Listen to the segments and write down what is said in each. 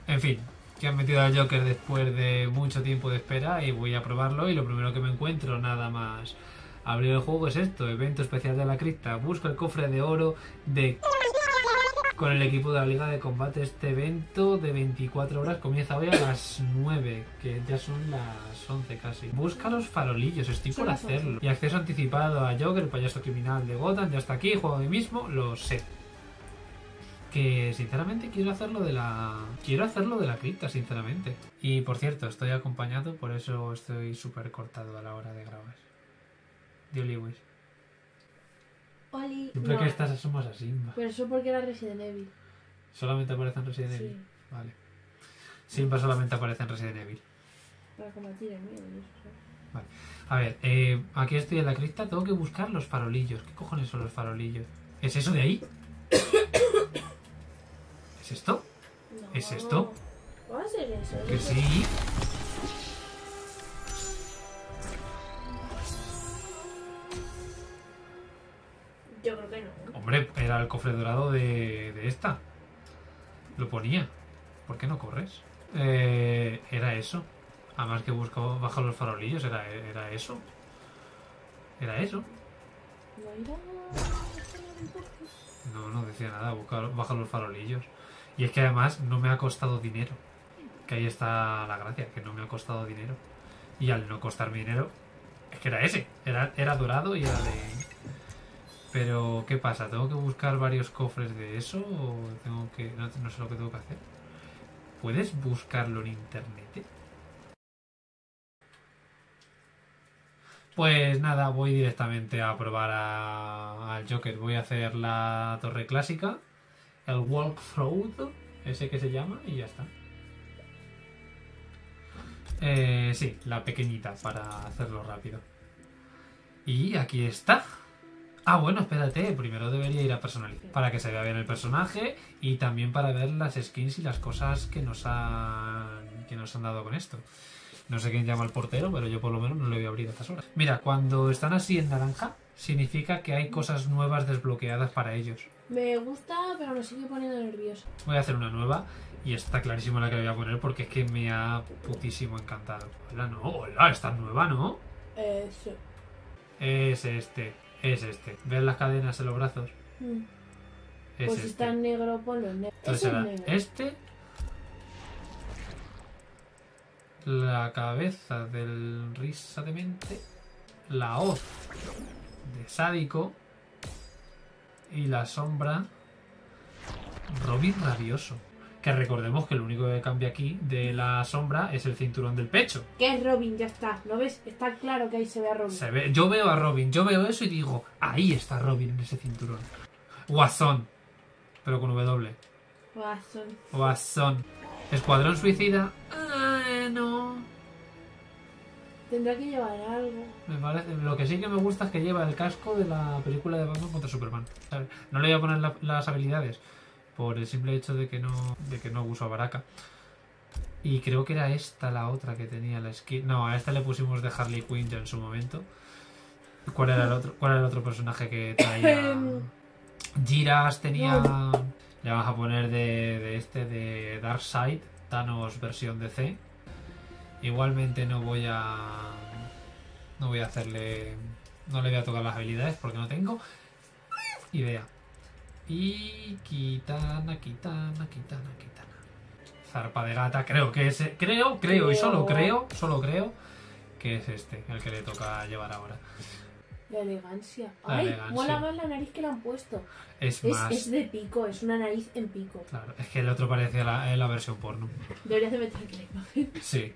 En fin, que han metido al Joker después de mucho tiempo de espera y voy a probarlo y lo primero que me encuentro nada más abrir el juego es esto, evento especial de la cripta, busca el cofre de oro de... Con el equipo de la Liga de Combate. Este evento de 24 horas comienza hoy a las 9, que ya son las 11 casi. Busca los farolillos, estoy por hacerlo. Y acceso anticipado a Joker, el payaso criminal de Gotham, ya está aquí, juego hoy mismo, lo sé. Que sinceramente quiero hacerlo de la cripta, sinceramente. Y por cierto, estoy acompañado, por eso estoy súper cortado a la hora de grabar. Dios Lewis. Oli. Siempre que estás somos así. Pero eso porque era Resident Evil. ¿Solamente aparece en Resident Sí. Evil? Vale. Simba solamente aparece en Resident Evil. Para combatir el miedo y eso. Vale. A ver, aquí estoy en la cripta, tengo que buscar los farolillos. ¿Qué cojones son los farolillos? ¿Es eso de ahí? ¿Es esto? No. ¿Es esto? ¿Va a ser eso? Que sí. Yo creo que no. Hombre, era el cofre dorado de esta. Lo ponía. ¿Por qué no corres? Era eso. Además que busco bajo los farolillos, era eso. Era eso. No irá. No decía nada, baja los farolillos. Y es que además no me ha costado dinero. Que ahí está la gracia, que no me ha costado dinero. Y al no costarme dinero, es que era ese. Era dorado y era de... Pero, ¿qué pasa? ¿Tengo que buscar varios cofres de eso? ¿O tengo que...? No sé lo que tengo que hacer. ¿Puedes buscarlo en internet? Pues nada, voy directamente a probar al Joker. Voy a hacer la torre clásica, el walkthrough, ese que se llama, y ya está. Sí, la pequeñita para hacerlo rápido. Y aquí está. Ah, bueno, espérate, primero debería ir a personalizar para que se vea bien el personaje y también para ver las skins y las cosas que nos han dado con esto. No sé quién llama al portero, pero yo por lo menos no le voy a abrir a estas horas. Mira, cuando están así en naranja, significa que hay cosas nuevas desbloqueadas para ellos. Me gusta, pero me sigue poniendo nervioso. Voy a hacer una nueva y está clarísimo la que voy a poner porque es que me ha putísimo encantado. Hola, no, hola, esta es nueva, ¿no? Sí. Es este. ¿Ves las cadenas en los brazos? Es Pues si está en negro, ponlo en negro. Entonces Ese será es negro. este. La cabeza del risa de mente. La hoz de sádico. Y la sombra Robin rabioso. Que recordemos que lo único que cambia aquí de la sombra es el cinturón del pecho. ¿Qué es Robin? Ya está. ¿No ves? Está claro que ahí se ve a Robin. Se ve, yo veo a Robin, yo veo eso y digo, ahí está Robin en ese cinturón. Guasón, pero con W. Guasón. Escuadrón Suicida. No. Tendrá que llevar algo. Me parece, lo que sí que me gusta es que lleva el casco de la película de Batman contra Superman. ¿Sabes? No le voy a poner las habilidades por el simple hecho de que no uso a Baraka. Y creo que era esta la otra que tenía la skin. No, a esta le pusimos de Harley Quinn ya en su momento. ¿Cuál era el otro personaje que traía? Giras tenía. Le vamos a poner de Darkseid, Thanos versión DC. Igualmente no voy a hacerle. No le voy a tocar las habilidades porque no tengo idea. Y Kitana. Zarpa de gata, creo que es. Creo, y solo creo que es este, el que le toca llevar ahora. La elegancia. La Ay, elegancia. mola más la nariz que le han puesto. Es de pico, es una nariz en pico. Claro, es que el otro parece la versión porno. Deberías de meter aquí la imagen. Sí.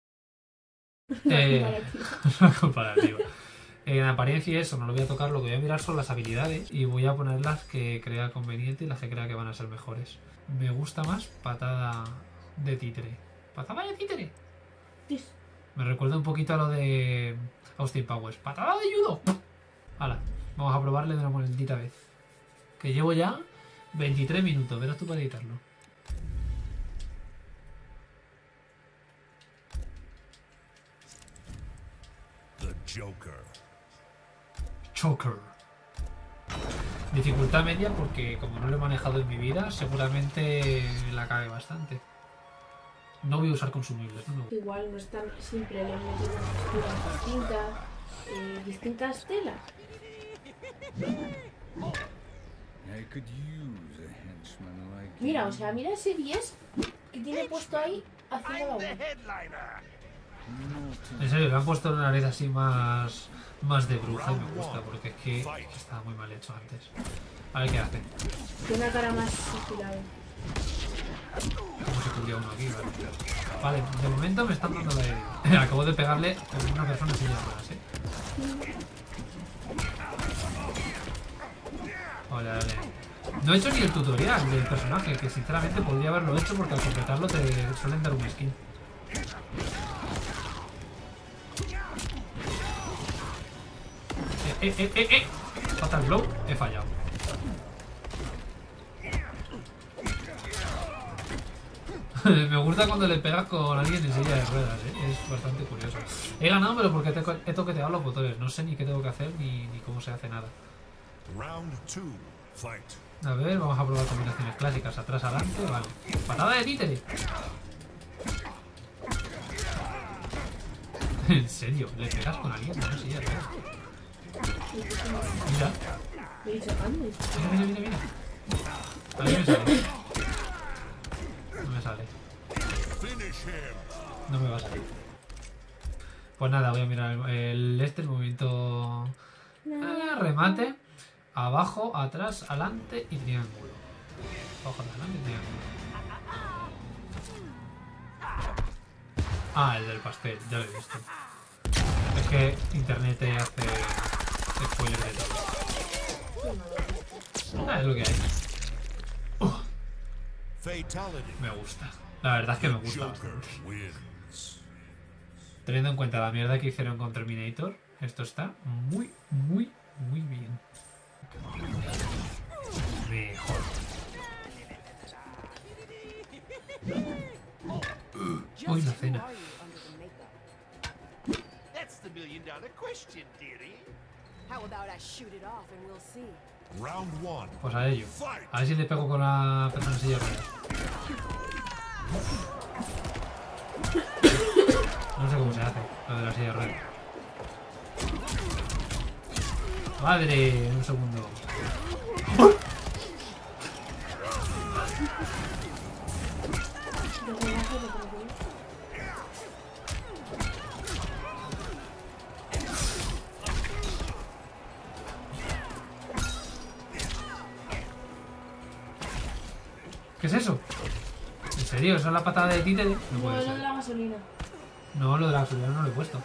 Comparativa. Una comparativa. En apariencia eso, no lo voy a tocar, lo que voy a mirar son las habilidades y voy a poner las que crea conveniente y las que crea que van a ser mejores. Me gusta más patada de títere. ¿Patada de títere? Sí. Me recuerda un poquito a lo de Austin Powers. ¡Patada de judo! Hala, vamos a probarle de una maldita vez. Que llevo ya 23 minutos, verás tú para editarlo. The Joker. Joker. Dificultad media porque como no lo he manejado en mi vida, seguramente la cabe bastante. No voy a usar consumibles, no. Igual no es tan simple, le han metido texturas distintas, distintas telas. I could use a henchman like Mira, you. o sea, mira ese 10 que tiene puesto ahí haciendo la web. Naughty. En serio, le han puesto una nariz así más de bruja y me gusta, porque es que estaba muy mal hecho antes. A ver qué hace. Tiene una cara más sutilada. ¿Cómo se cubría uno aquí? Vale, de momento me están dando la herida. Acabo de pegarle a una persona sin llamas, Vale, vale. No he hecho ni el tutorial del personaje, que sinceramente podría haberlo hecho porque al completarlo te suelen dar un skin. Fatal blow, he fallado. Me gusta cuando le pegas con alguien en silla de ruedas, es bastante curioso. He ganado, pero porque he toqueteado los botones. No sé ni qué tengo que hacer ni cómo se hace nada. Round 2. Fight. A ver, vamos a probar combinaciones clásicas. Atrás, adelante, vale. Patada de títere. ¿En serio? ¿Le pegas con alguien en una silla de ruedas? Mira. Me he dicho, ande. Mira. A mí me sale. No me sale. Finish him. No me va a salir. Pues nada, voy a mirar el movimiento. Remate. Abajo, atrás, adelante y triángulo. Abajo, adelante y triángulo. Ah, el del pastel, ya lo he visto. Es que internet te hace spoiler de todo. Ah, es lo que hay. Fatality. Me gusta. La verdad es que me The gusta Joker bastante. wins. Teniendo en cuenta la mierda que hicieron con Terminator, esto está muy bien. Mejor. Hoy la cena. That's the $1,000,000 question, dearie. How about I shoot it off and we'll see? Round 1. Pues a ello. Fight. A ver si le pego con la persona en silla de ruedas. No sé cómo se hace lo de la silla de ruedas. Madre, un segundo. ¿Qué es eso? ¿En serio? ¿Eso es la patada de títere? No No, puede lo de ser. la gasolina. No, lo de la gasolina no lo he puesto.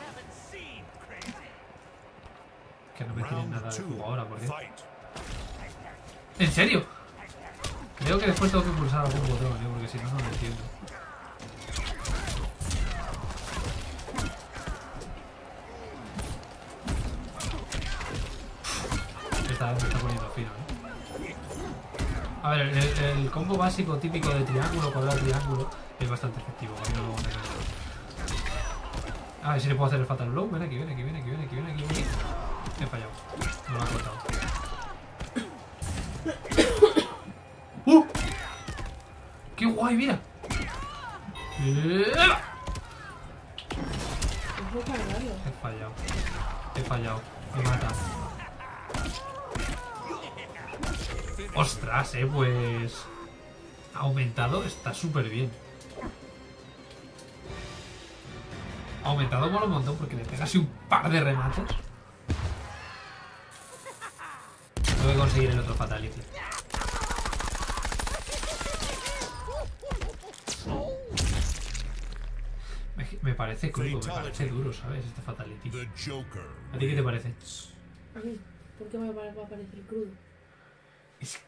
Que no me tiren nada Round de 2. juego ahora, ¿por qué? Fight. ¿En serio? Creo que después tengo que pulsar algún botón, porque si no, no lo entiendo. Esta vez me está poniendo fino, A ver, el combo básico típico de triángulo, cuadrado, triángulo es bastante efectivo. A mí no me gusta nada. A ver si le puedo hacer el fatal blow. Ven aquí. He fallado. No lo ha cortado. ¡Qué guay, mira! Puedo cargarlo. He fallado. Me mata. Ostras, pues... Aumentado está súper bien. Aumentado mola un montón porque le pegas un par de remates. Tengo que conseguir el otro fatality. Me parece crudo, me parece duro, ¿sabes? Este fatality. The Joker. ¿A ti qué te parece? A mí, ¿por qué me va a parecer crudo? Es...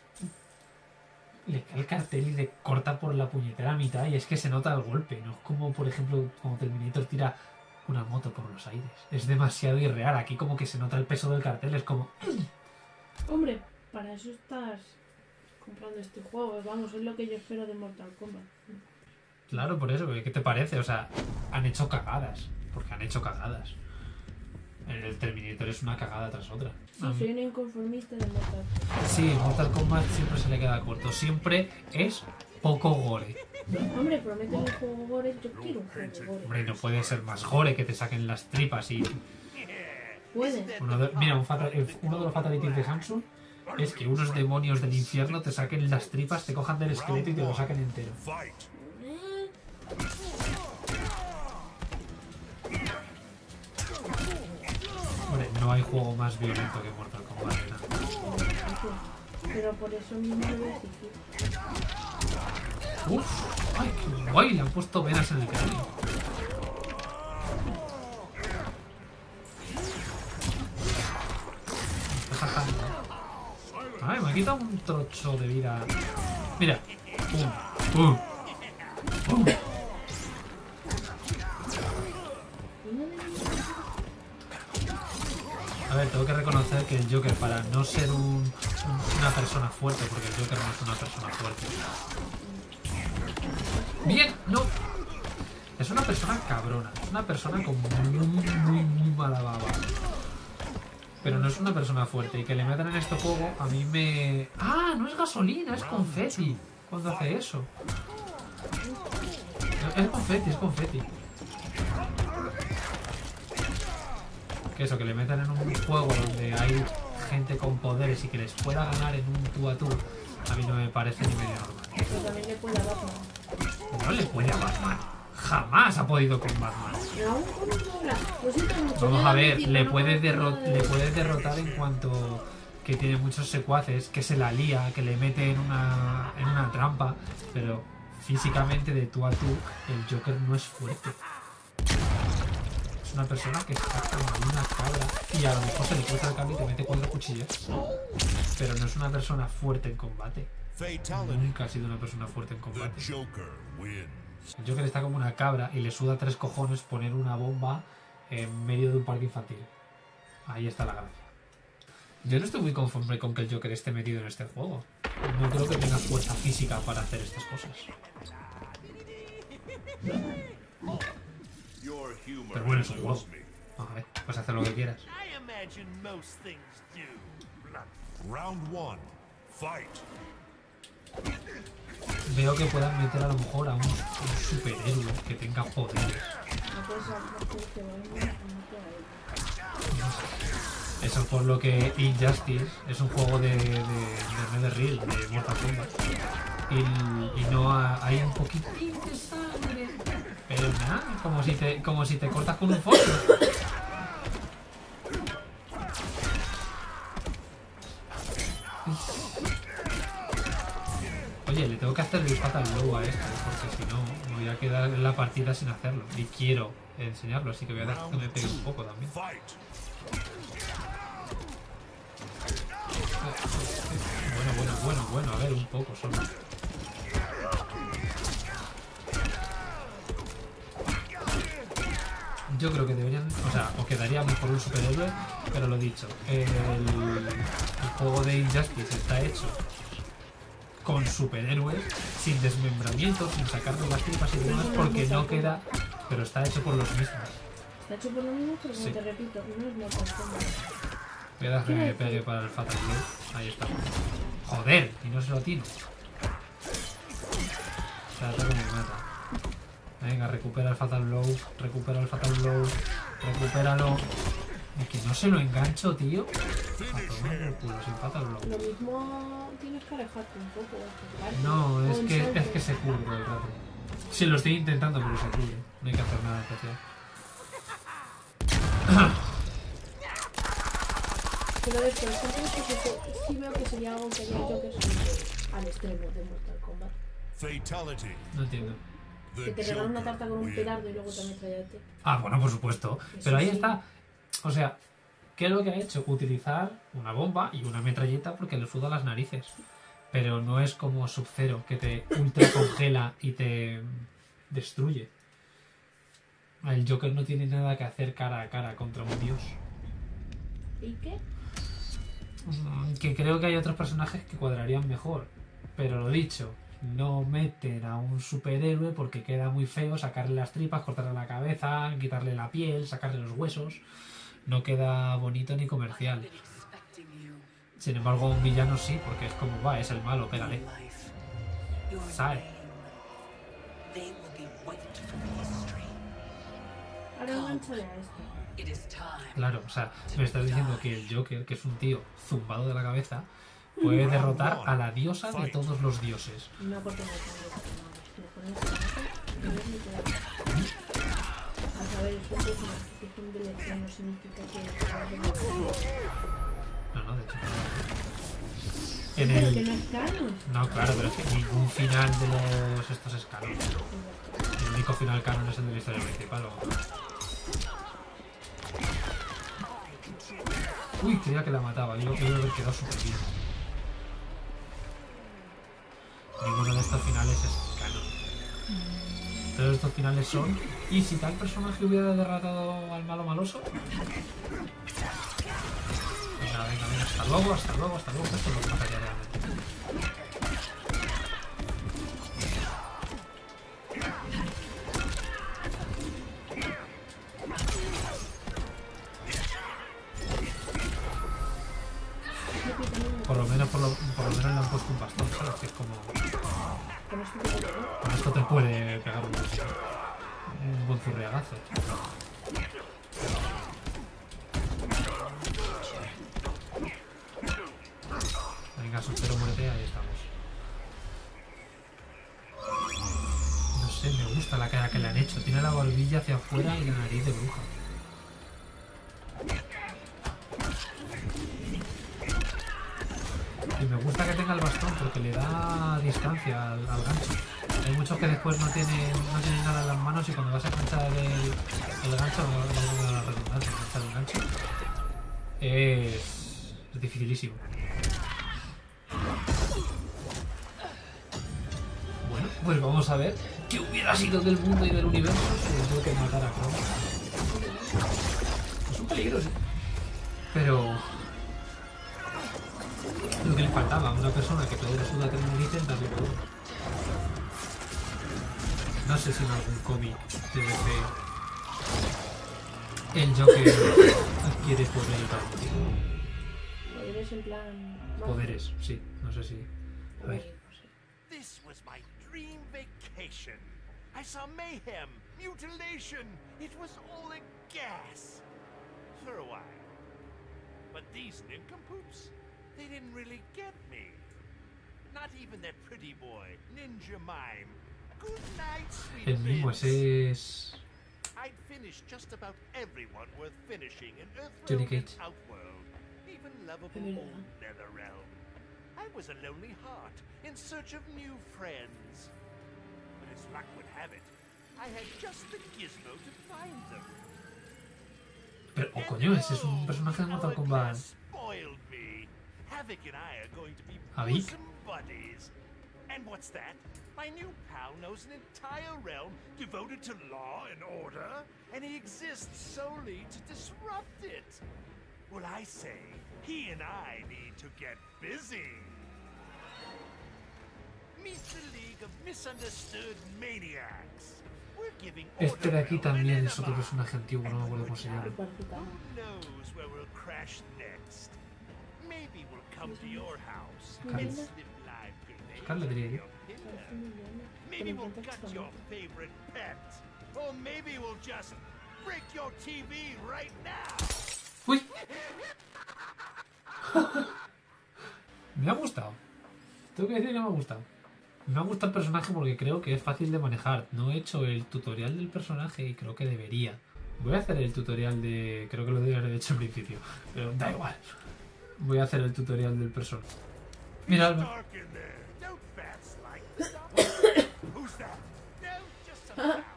Le cae el cartel y le corta por la puñetera mitad y es que se nota el golpe. No es como, por ejemplo, como Terminator tira una moto por los aires. Es demasiado irreal. Aquí como que se nota el peso del cartel. Es como... Hombre, para eso estás comprando este juego. Vamos, es lo que yo espero de Mortal Kombat. Claro, por eso. ¿Qué te parece? O sea, han hecho cagadas. Porque han hecho cagadas. El Terminator es una cagada tras otra. Sí, soy un inconformista de Mortal Kombat. Sí, Mortal Kombat siempre se le queda corto. Siempre es poco gore. Hombre, prometen un juego gore, yo quiero un juego gore. Hombre, no puede ser más gore que te saquen las tripas y... Puede. Mira, uno de los fatalities de Samsung es que unos demonios del infierno te saquen las tripas, te cojan del esqueleto y te lo saquen entero. Fight. Hombre, no hay juego más violento que Mortal Kombat. ¿No? Pero por eso mismo lo voy a exigir. Uf, ay, qué guay, le han puesto venas en el cráneo. Me está sacando. Ay, me ha quitado un trocho de vida. Mira. ¡Pum! A ver, tengo que reconocer que el Joker, para no ser una persona fuerte, porque el Joker no es una persona fuerte. ¡Bien! ¡No! Es una persona cabrona. Es una persona con muy mala baba. Pero no es una persona fuerte. Y que le metan en este juego, a mí me... ¡Ah! No es gasolina, es confeti. Cuando hace eso. Es confeti, es confeti. Que eso, que le metan en un juego donde hay gente con poderes y que les pueda ganar en un tú a tú, a mí no me parece ni medio normal. Pero también le puede a Batman. No le puede a Batman. Jamás ha podido con Batman. Pero aún con un dobla. Lo siento mucho. Vamos ya a la ver, mentira, le no puede conozco nada de eso. derrotar en cuanto que tiene muchos secuaces, que se la lía, que le mete en una trampa, pero físicamente de tú a tú el Joker no es fuerte. Es una persona que está como una cabra y a lo mejor se le corta el cable y te mete 4 cuchillas. Pero no es una persona fuerte en combate. Fatality. Nunca ha sido una persona fuerte en The combate. Joker wins. El Joker está como una cabra y le suda 3 cojones poner una bomba en medio de un parque infantil. Ahí está la gracia. Yo no estoy muy conforme con que el Joker esté metido en este juego. No creo que tenga fuerza física para hacer estas cosas. Your humor Pero bueno, es un juego. eludes me. A ver, pues hacer lo que quieras. I imagine most things do. Round 1. Fight. Veo que puedan meter a lo mejor a un superhéroe que tenga poderes. No puedes hacer que vaya no puede ir. Eso por lo que Injustice es un juego de NetherRealm, de Mortal Kombat. Y no hay un poquitín de sangre. Pero nada, como si te cortas con un fósforo. Oye, le tengo que hacer el Fatal Blow a esto, porque si no me voy a quedar en la partida sin hacerlo. Y quiero enseñarlo, así que voy a dejar que me pegue un poco también. Fight. Bueno, a ver, un poco solo. Yo creo que deberían, o sea, o quedaría mejor un superhéroe, pero lo dicho, el juego de Injustice está hecho con superhéroes, sin desmembramiento, sin sacarle las tripas y demás, porque no queda, pero está hecho por los mismos. Está hecho por lo mismo, pero como Sí. te repito, no es Mortal Kombat. Voy a dejar que me pegue para el Fatal Blow. Ahí está. Joder, y no se lo atino. Espérate que me mata. Venga, recupera el Fatal Blow. Recupera el Fatal Blow. Recupéralo. Es que no se lo engancho, tío. A tomar por culo, sin Fatal Blow. Lo mismo tienes que alejarte un poco. No, es O que ensalte. se cubre todo el rato. Sí, lo estoy intentando, pero se cubre. No hay que hacer nada especial. Pero de por ejemplo, sí veo que sería algo que haría Joker al extremo de Mortal Kombat. Fatality. No entiendo. The Que te regalan una tarta con un wins. petardo y luego te ametrallate. Ah, bueno, por supuesto. Pero ahí está. O sea, ¿qué es lo que ha hecho? Utilizar una bomba y una metralleta porque le suda las narices. Pero no es como Sub-Zero, que te ultra congela y te destruye. El Joker no tiene nada que hacer cara a cara contra un dios. ¿Y qué? Que creo que hay otros personajes que cuadrarían mejor. Pero lo dicho, no meten a un superhéroe porque queda muy feo sacarle las tripas, cortarle la cabeza, quitarle la piel, sacarle los huesos. No queda bonito ni comercial. Sin embargo, un villano sí, porque es como va, es el malo, pégale. ¿Sabes? They will be wiped from history. Ahora enganchale a esto. It is time. Claro, o sea, me estás diciendo que el Joker, que es un tío zumbado de la cabeza, puede derrotar a la diosa de todos los dioses. Una oportunidad de poner a saber, es un poco una institución de elección, no significa que... No, de hecho. Pero que no es canon. No, claro, pero es que ningún final de los estos es canon. El único final canon es el de la historia principal. Uy, creía que la mataba. Digo que debe haber quedado súper bien. Ninguno de estos finales es canon. Todos estos finales son... ¿Y si tal personaje hubiera derrotado al malo maloso? Venga, hasta luego, esto es lo que pasaría realmente. Por lo menos le han puesto un bastón, ¿sabes? Que es como... Con esto te puede pegar un buen zurriagazo. Venga, soltero, muérete, ahí estamos. No sé, me gusta la cara que le han hecho. Tiene la barbilla hacia afuera y la nariz de bruja. Y me gusta que tenga el bastón porque le da distancia al gancho. Hay muchos que después no tienen nada en las manos y cuando vas a enganchar el gancho, no la redundancia, enganchar el gancho, es dificilísimo. Bueno, pues vamos a ver qué hubiera sido del mundo y del universo si tengo que matar a Chrome. Es un peligro, sí. Pero... lo que le faltaba a una persona que todo resulta que no dicen darle todo. No sé si en algún cómic de DC el Joker adquiere poderes. Poderes en plan... Poderes, sí, no sé si... A ver. This was my dream vacation. I saw mayhem, mutilation. It was all a gas. For a while. But these nincompoops, they didn't really get me. Not even that pretty boy, Ninja Mime. Good night, sweet El mismo, Vince. ese es... I'd finished just about everyone worth finishing in Johnny Earthrealm and Cage. Outworld, even lovable Yeah. old Netherrealm. I was a lonely heart in search of new friends. But as luck would have it, I had just the gizmo to find them. Pero, oh coño, ese es un personaje de Mortal Kombat. Spoiled me. Havoc and I are going to be Havik? bosom buddies. And what's that? My new pal knows an entire realm devoted to law and order, and he exists solely to disrupt it. Well, I say, he and I need to get busy. Meet the League of Misunderstood Maniacs. We're giving Este de aquí Order también an es otro enema. personaje antiguo, no me acuerdo cómo se llama. Who knows where we'll crash next? Maybe we'll come to your house and Scarlet. slip live grenades Scarlet, diría in yo. your pillow. Maybe we'll cut your favorite pet. Or maybe we'll just break your TV right now. ¡Uy! Me ha gustado. Tengo que decir que me ha gustado. Me ha gustado el personaje porque creo que es fácil de manejar. No he hecho el tutorial del personaje y creo que debería. Voy a hacer el tutorial de... Creo que lo debería haber hecho al principio. Pero da igual. Voy a hacer el tutorial del personaje. Mira, Alba. Dark in there. Don't fats like stuff. Who's that? No, just a foul.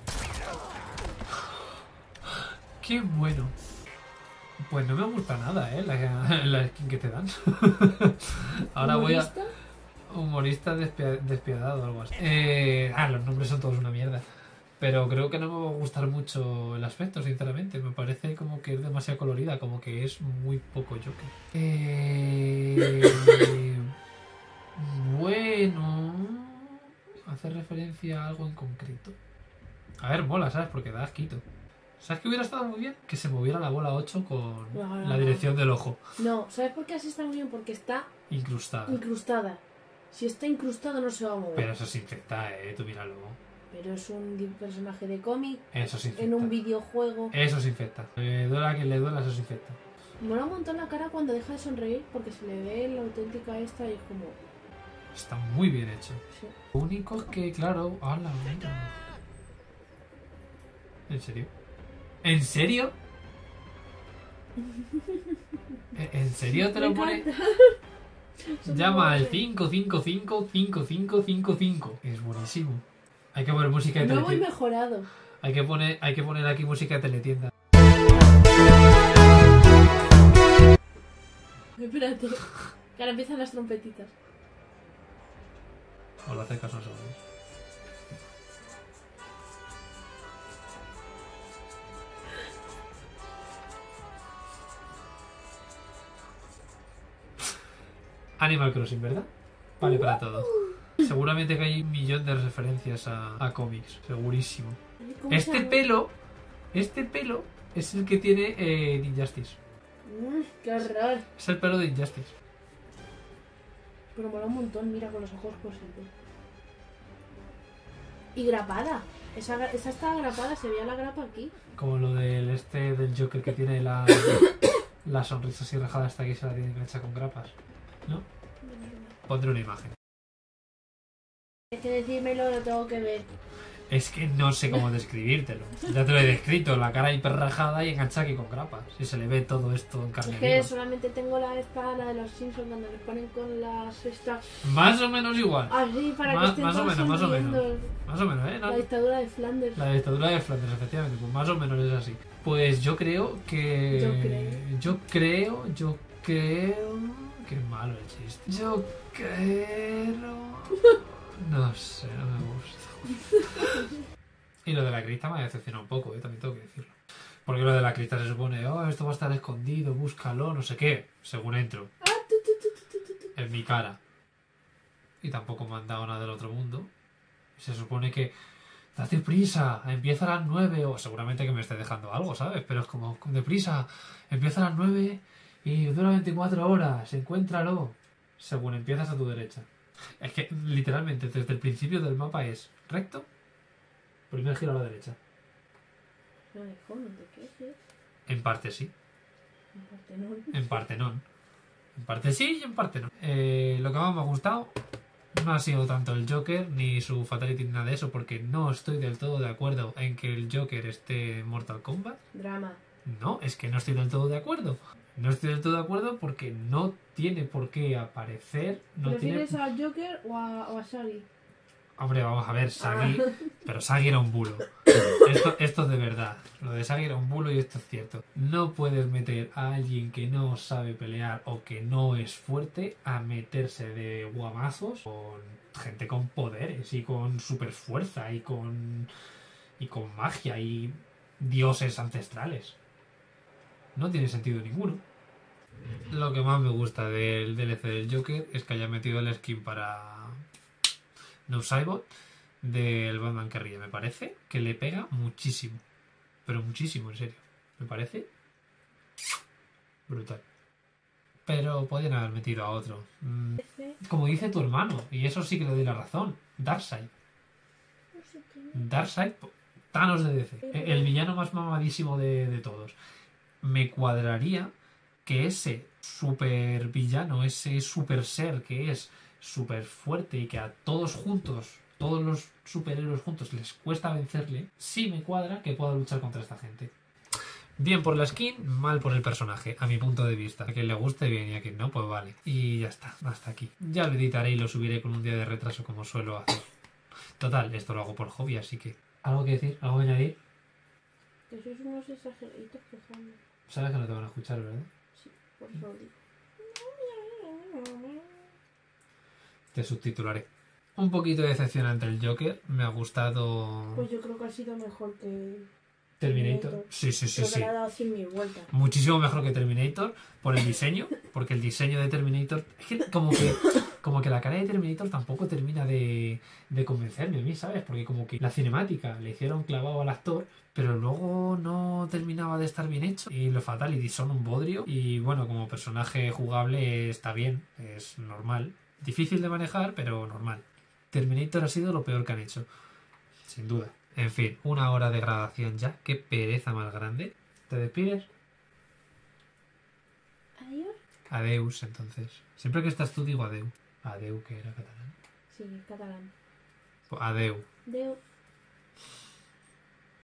¡Qué bueno! Pues no me gusta nada, la skin que te dan. Ahora voy a... ¿Humorista? Humorista despiadado o algo así. Los nombres son todos una mierda. Pero creo que no me va a gustar mucho el aspecto, sinceramente. Me parece como que es demasiado colorida, como que es muy poco Joker. Bueno... Hace referencia a algo en concreto. A ver, mola, ¿sabes? Porque da asquito. ¿Sabes que hubiera estado muy bien? Que se moviera la bola 8 con la dirección del ojo. No, ¿sabes por qué así está muy bien? Porque está Incrustada. incrustada. Si está incrustado no se va a mover. Pero eso se infecta, tú míralo. Pero es un personaje de cómic Eso se infecta. en un videojuego. Eso se infecta. Le duela a quien le duela, eso se infecta. Mola un montón la cara cuando deja de sonreír porque se le ve la auténtica esta y es como... Está muy bien hecho. Sí. Lo único es que, claro... ¡Hala, mira! ¿En serio? ¿En serio? ¿En serio te lo pone? Llama al 555-5555. Es buenísimo. Hay que poner música de No voy teletienda. mejorado. Hay que poner aquí música de teletienda. Espérate. Que ahora empiezan las trompetitas. O lo hace caso a nosotros. Animal Crossing, ¿verdad? Vale para todo. Seguramente que hay un millón de referencias a cómics, segurísimo. ¿Cómo se Este llama? pelo es el que tiene Injustice. ¡Qué horror! Es el pelo de Injustice. Pero mola un montón, mira, con los ojos posibles. Y grapada. Esa estaba grapada, se veía la grapa aquí. Como lo del del Joker que tiene la sonrisa así rajada hasta aquí se la tiene hecha con grapas. ¿No? Pondré una imagen. Es que decírmelo, lo tengo que ver. Es que no sé cómo describírtelo. Ya te lo he descrito, la cara hiperrajada y enganchada aquí con grapas. Y se le ve todo esto en carne Es que viva. solamente tengo la de los Simpsons cuando les ponen con las estas Más o menos igual. así para que estén Más o todos menos, más o menos. sonriendo. Más o menos, ¿eh? La dictadura de Flanders. La dictadura de Flanders, efectivamente. Pues más o menos es así. Pues yo creo que... Yo creo... Qué malo el chiste. Yo creo... No sé, no me gusta. Y lo de la crista me ha decepcionado un poco, también tengo que decirlo. Porque lo de la crista se supone, esto va a estar escondido, búscalo, no sé qué. Según entro. En mi cara. Y tampoco me han dado nada del otro mundo. Y se supone que... Date prisa, empieza a las 9. O seguramente que me esté dejando algo, ¿sabes? Pero es como, deprisa, empieza a las 9 y dura 24 horas, encuéntralo. Según empiezas a tu derecha. Es que literalmente desde el principio del mapa es recto, primer giro a la derecha. No, hijo, no te quejes. En parte sí, En parte no. en parte no. En parte sí y en parte no. Lo que más me ha gustado no ha sido tanto el Joker ni su Fatality ni nada de eso, porque no estoy del todo de acuerdo en que el Joker esté en Mortal Kombat. Drama. No, es que no estoy del todo de acuerdo. No estoy del todo de acuerdo porque no tiene por qué aparecer. No tiene... ¿Prefieres a Joker o a Shaggy? Hombre, vamos a ver, Shaggy... Pero Shaggy era un bulo. Esto es de verdad. Lo de Shaggy era un bulo y esto es cierto. No puedes meter a alguien que no sabe pelear o que no es fuerte a meterse de guamazos con gente con poderes y con super fuerza y con magia y dioses ancestrales. No tiene sentido ninguno. Lo que más me gusta del DLC del Joker es que haya metido el skin para No Cybot del Batman que ríe. Me parece que le pega muchísimo. Pero muchísimo, en serio. Me parece brutal. Pero podrían haber metido a otro. Como dice tu hermano, y eso sí que le doy la razón. Darkseid. Darkseid, Thanos de DC. El villano más mamadísimo de todos. Me cuadraría que ese super villano, ese super ser que es súper fuerte y que a todos juntos, todos los superhéroes juntos les cuesta vencerle, sí me cuadra que pueda luchar contra esta gente. Bien por la skin, mal por el personaje, a mi punto de vista. A quien le guste bien y a quien no, pues vale. Y ya está, hasta aquí. Ya lo editaré y lo subiré con un día de retraso como suelo hacer. Total, esto lo hago por hobby, así que... ¿Algo que decir? ¿Algo que añadir? Que sois unos exageraditos quejando. Sabes que no te van a escuchar, ¿verdad? Sí, por eso lo digo. Te subtitularé. Un poquito decepcionante el Joker. Me ha gustado... Pues yo creo que ha sido mejor que Terminator. Sí. Creo que le ha dado 100.000 vueltas. Muchísimo mejor que Terminator por el diseño, porque el diseño de Terminator es que como que la cara de Terminator tampoco termina de convencerme a mí, ¿sabes? Porque como que la cinemática le hicieron clavado al actor, pero luego no terminaba de estar bien hecho y los Fatalities son un bodrio y bueno, como personaje jugable está bien, es normal, difícil de manejar, pero normal. Terminator ha sido lo peor que han hecho. Sin duda. En fin, 1 hora de grabación ya. Qué pereza más grande. ¿Te despides? Adiós. Adeus, entonces. Siempre que estás tú digo adeu. Adeu, que era catalán. Sí, catalán. Pues adeu. Deu.